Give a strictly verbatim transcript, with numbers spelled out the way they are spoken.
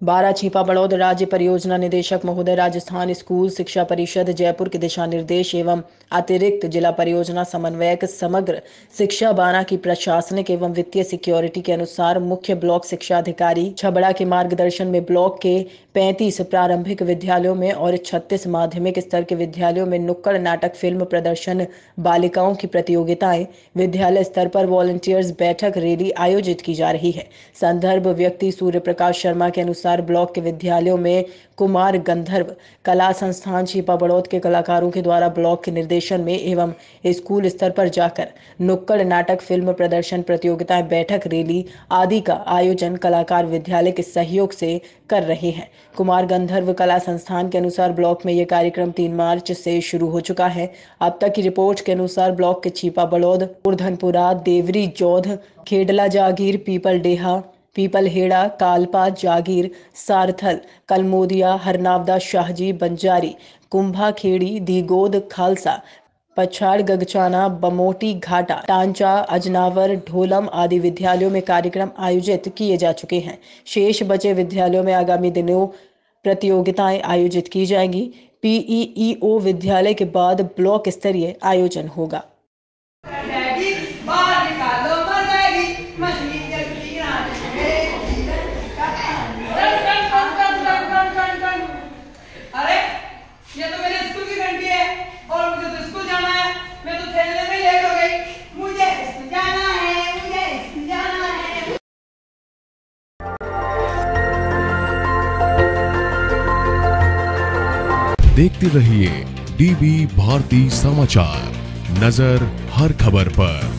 बारह छिपा बड़ौद राज्य परियोजना निदेशक महोदय, राजस्थान स्कूल शिक्षा परिषद जयपुर के दिशा निर्देश एवं अतिरिक्त जिला परियोजना समन्वयक समग्र शिक्षा बारह की प्रशासनिक एवं वित्तीय सिक्योरिटी के अनुसार मुख्य ब्लॉक शिक्षा अधिकारी छबड़ा के मार्गदर्शन में ब्लॉक के पैंतीस प्रारंभिक विद्यालयों में और छत्तीस माध्यमिक स्तर के विद्यालयों में नुक्कड़ नाटक, फिल्म प्रदर्शन, बालिकाओं की प्रतियोगिताएं, विद्यालय स्तर पर वॉलंटियर्स बैठक, रैली आयोजित की जा रही है। संदर्भ व्यक्ति सूर्य प्रकाश शर्मा के अनुसार ब्लॉक के विद्यालयों में कुमार गंधर्व कला संस्थान छिपा बड़ौद के कलाकारों के द्वारा ब्लॉक के निर्देशन में एवं स्कूल स्तर पर जाकर नुक्कड़ नाटक, फिल्म प्रदर्शन, प्रतियोगिताएं, बैठक, रैली आदि का आयोजन कलाकार विद्यालय के सहयोग से कर रहे हैं। कुमार गंधर्व कला संस्थान के अनुसार ब्लॉक में यह कार्यक्रम तीन मार्च से शुरू हो चुका है। अब तक की रिपोर्ट के अनुसार ब्लॉक के छिपा बड़ौद, उर्धनपुरा, देवरी जौध, खेडला जागीर, पीपल डेहा, पीपल हेड़ा, कालपा जागीर, सारथल, कलमोदिया, हरनावदा, शाहजी, बंजारी, कुंभा खेड़ी, दीगोद, खालसा, पछाड़, गगचाना, बमोटी घाटा, टांचा, अजनावर, ढोलम आदि विद्यालयों में कार्यक्रम आयोजित किए जा चुके हैं। शेष बचे विद्यालयों में आगामी दिनों प्रतियोगिताएं आयोजित की जाएंगी। पीईईओ विद्यालय के बाद ब्लॉक स्तरीय आयोजन होगा। ये तो मेरे स्कूल की घंटी है और मुझे तो स्कूल जाना है। मैं तो खेलने में लेट हो गई। मुझे स्कूल जाना है, मुझे स्कूल जाना है। देखते रहिए डीबी भारती समाचार, नजर हर खबर पर।